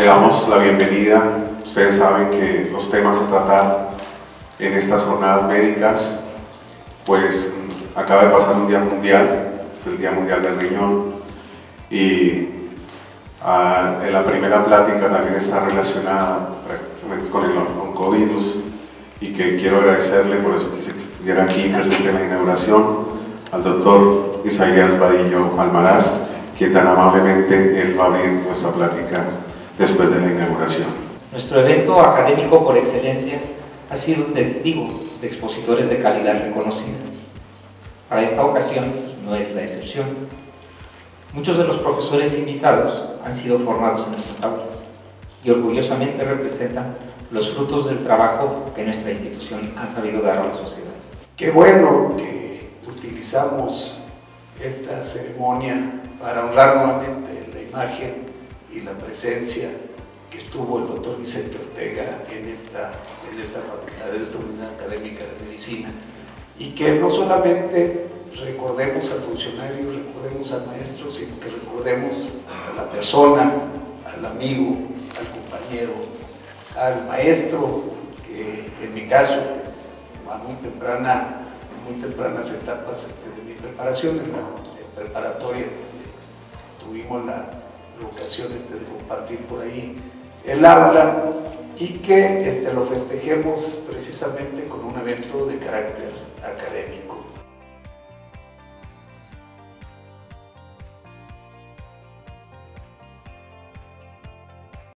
Le damos la bienvenida. Ustedes saben que los temas a tratar en estas jornadas médicas, pues acaba de pasar un día mundial, el Día Mundial del Riñón, y en la primera plática también está relacionada prácticamente con el oncovirus, y que quiero agradecerle, por eso quise que estuviera aquí presente en la inauguración, al doctor Isaías Vadillo Almaraz, quien tan amablemente él va a abrir nuestra plática después de la inauguración. Nuestro evento académico por excelencia ha sido testigo de expositores de calidad reconocida. Para esta ocasión no es la excepción. Muchos de los profesores invitados han sido formados en nuestras aulas y orgullosamente representan los frutos del trabajo que nuestra institución ha sabido dar a la sociedad. Qué bueno que utilizamos esta ceremonia para honrar nuevamente la imagen y la presencia que tuvo el doctor Vicente Ortega en esta facultad, en esta unidad académica de medicina, y que no solamente recordemos al funcionario, recordemos al maestro, sino que recordemos a la persona, al amigo, al compañero, al maestro, que en mi caso, pues, a muy tempranas etapas de mi preparación, en la preparatoria, tuvimos la ocasión de compartir por ahí el aula, y que lo festejemos precisamente con un evento de carácter académico.